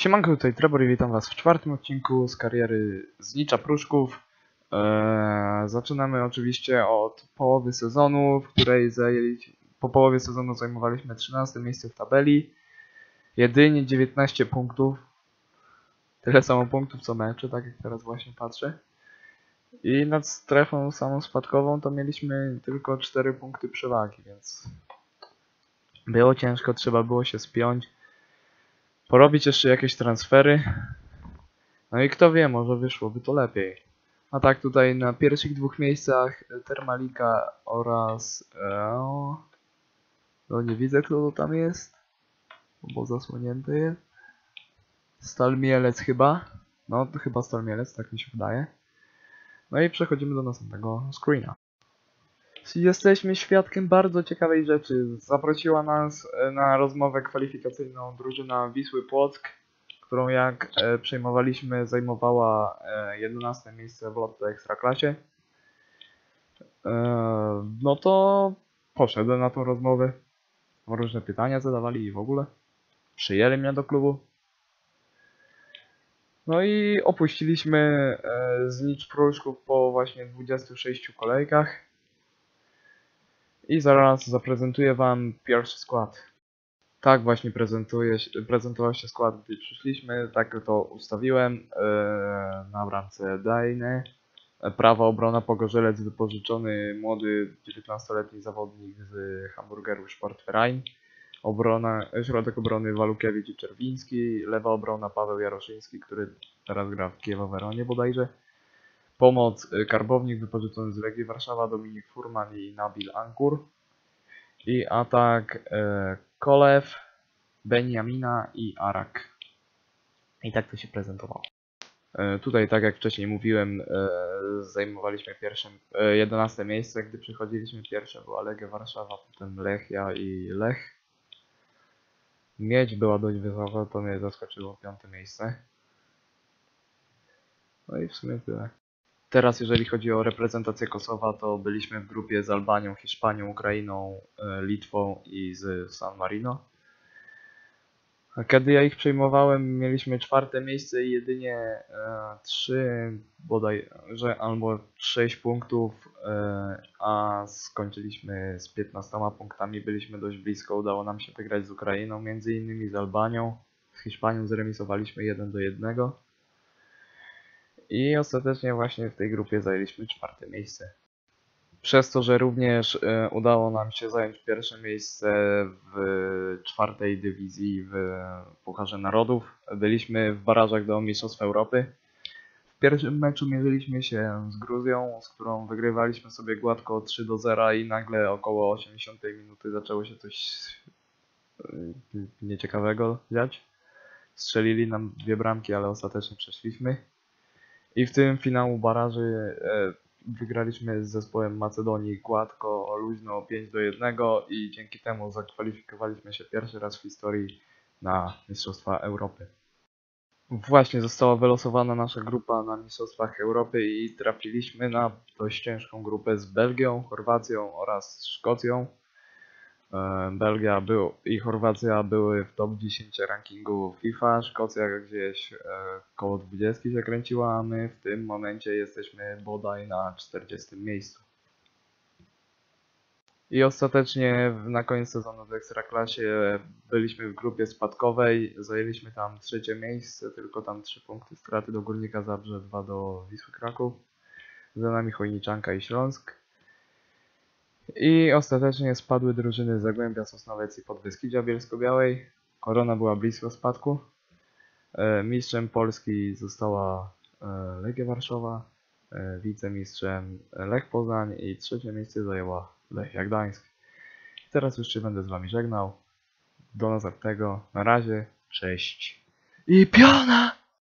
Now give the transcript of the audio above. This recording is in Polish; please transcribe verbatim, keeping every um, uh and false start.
Siemanko, tutaj Trebor i witam was w czwartym odcinku z kariery Znicza Pruszków. Eee, zaczynamy oczywiście od połowy sezonu, w której zajęliśmy, po połowie sezonu zajmowaliśmy trzynaste miejsce w tabeli. Jedynie dziewiętnaście punktów. Tyle samo punktów co mecze, tak jak teraz właśnie patrzę. I nad strefą samą spadkową to mieliśmy tylko cztery punkty przewagi, więc było ciężko, trzeba było się spiąć. Porobić jeszcze jakieś transfery. No i kto wie, może wyszłoby to lepiej. A tak tutaj na pierwszych dwóch miejscach Termalika oraz... E, no nie widzę, kto to tam jest, bo zasłonięty jest. Stal Mielec chyba. No to chyba Stal Mielec, tak mi się wydaje. No i przechodzimy do następnego screena. Jesteśmy świadkiem bardzo ciekawej rzeczy. Zaprosiła nas na rozmowę kwalifikacyjną drużyna Wisły Płock, którą jak e, przejmowaliśmy zajmowała e, jedenaste miejsce w Lotto Ekstraklasie. E, no to poszedłem na tą rozmowę. Różne pytania zadawali i w ogóle. Przyjęli mnie do klubu. No i opuściliśmy e, Znicz Pruszków po właśnie dwudziestu sześciu kolejkach. I zaraz zaprezentuję wam pierwszy skład. Tak właśnie prezentuje, prezentował się skład, gdy przyszliśmy. Tak to ustawiłem. Yy, na bramce Dajny. Prawa obrona Pogorzelec, wypożyczony młody dziewiętnastoletni zawodnik z Hamburgeru Sportverein. Obrona, środek obrony Walukiewicz i Czerwiński. Lewa obrona Paweł Jaroszyński, który teraz gra w Kiewo-Weronie bodajże. Pomoc Karbownik, wypożyczony z Legii Warszawa, Dominik Furman i Nabil Ankur. I atak e, Kolew, Benjamina i Arak. I tak to się prezentowało. E, tutaj, tak jak wcześniej mówiłem, e, zajmowaliśmy pierwsze, e, jedenaste miejsce. Gdy przychodziliśmy, pierwsze była Legia Warszawa, potem Lechia i Lech. Miedź była dość wysoka, to mnie zaskoczyło, piąte miejsce. No i w sumie tyle. Teraz jeżeli chodzi o reprezentację Kosowa, to byliśmy w grupie z Albanią, Hiszpanią, Ukrainą, Litwą i z San Marino. A kiedy ja ich przejmowałem, mieliśmy czwarte miejsce i jedynie e, trzy bodajże albo sześć punktów, e, a skończyliśmy z piętnastoma punktami. Byliśmy dość blisko, udało nam się wygrać z Ukrainą, między innymi z Albanią. Z Hiszpanią zremisowaliśmy jeden do jednego. I ostatecznie właśnie w tej grupie zajęliśmy czwarte miejsce. Przez to, że również e, udało nam się zająć pierwsze miejsce w czwartej dywizji w Pucharze Narodów, byliśmy w barażach do Mistrzostw Europy. W pierwszym meczu mierzyliśmy się z Gruzją, z którą wygrywaliśmy sobie gładko trzy do zera i nagle około osiemdziesiątej minuty zaczęło się coś e, nieciekawego dziać. Strzelili nam dwie bramki, ale ostatecznie przeszliśmy. I w tym finału baraży e, wygraliśmy z zespołem Macedonii gładko, luźno pięć do jednego i dzięki temu zakwalifikowaliśmy się pierwszy raz w historii na Mistrzostwa Europy. Właśnie została wylosowana nasza grupa na Mistrzostwach Europy i trafiliśmy na dość ciężką grupę z Belgią, Chorwacją oraz Szkocją. Belgia był, i Chorwacja były w top dziesięć rankingu FIFA, Szkocja gdzieś e, koło dwudziestki się kręciła, a my w tym momencie jesteśmy bodaj na czterdziestym miejscu. I ostatecznie na koniec sezonu w Ekstraklasie byliśmy w grupie spadkowej, zajęliśmy tam trzecie miejsce, tylko tam trzy punkty straty do Górnika Zabrze, dwa do Wisły Kraków, za nami Chojniczanka i Śląsk. I ostatecznie spadły drużyny z Zagłębia, Sosnowiec i Podbeskidzia Bielsko-Białej. Korona była blisko spadku. Mistrzem Polski została Legia Warszawa, wicemistrzem Lech Poznań i trzecie miejsce zajęła Lechia Gdańsk. Teraz już się będę z wami żegnał. Do następnego. Na razie. Cześć. I piona!